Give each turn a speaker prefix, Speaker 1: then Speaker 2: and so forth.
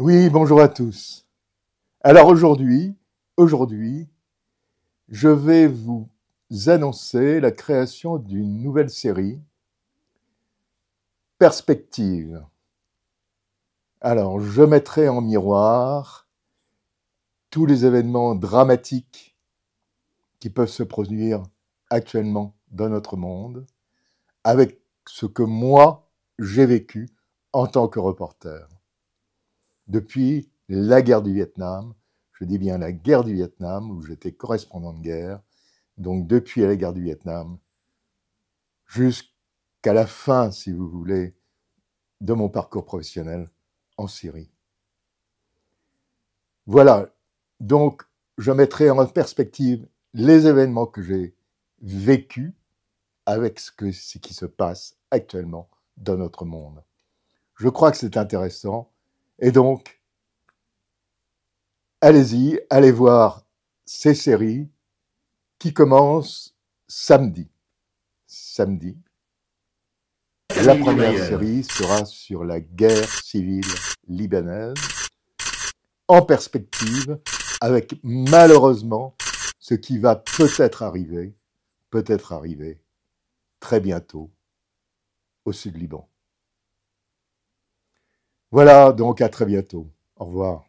Speaker 1: Oui, bonjour à tous. Alors aujourd'hui, je vais vous annoncer la création d'une nouvelle série, Perspective. Alors, je mettrai en miroir tous les événements dramatiques qui peuvent se produire actuellement dans notre monde, avec ce que moi, j'ai vécu en tant que reporter. Depuis la guerre du Vietnam, je dis bien la guerre du Vietnam, où j'étais correspondant de guerre, donc depuis la guerre du Vietnam jusqu'à la fin, si vous voulez, de mon parcours professionnel en Syrie. Voilà, donc je mettrai en perspective les événements que j'ai vécus avec ce qui se passe actuellement dans notre monde. Je crois que c'est intéressant et donc allez-y, allez voir ces séries qui commencent samedi. Samedi. La première série sera sur la guerre civile libanaise, en perspective, avec malheureusement ce qui va peut-être arriver très bientôt au Sud Liban. Voilà, donc à très bientôt. Au revoir.